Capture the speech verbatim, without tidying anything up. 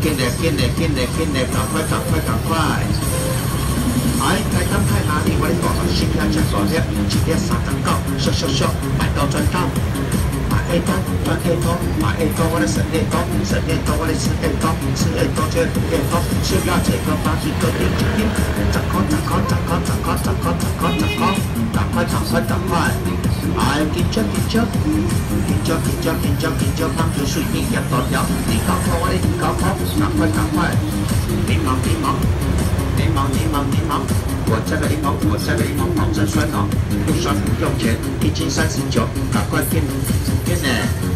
进来进来进来进来，赶快赶快赶快！哎，开单开哪里？我的大心要吃大粒，一粒三十九，咻咻咻，买到赚到。买 A 多赚 A 多，买 A 多我的省 A 多，省 A 多我的吃 A 多，吃 A 多就赌 A 多，只要这个把一个定一定，涨高涨高涨高涨高涨高涨高涨高，赶快赶快赶快！哎，紧张紧张，紧张紧张紧张紧张，当作水面一多条，你高考我的你高考，赶快赶快！柠檬柠檬。柠檬柠檬柠檬，我这个柠檬，我这个柠檬保证酸哦，不酸不用钱，一斤三十九，赶快进进呢！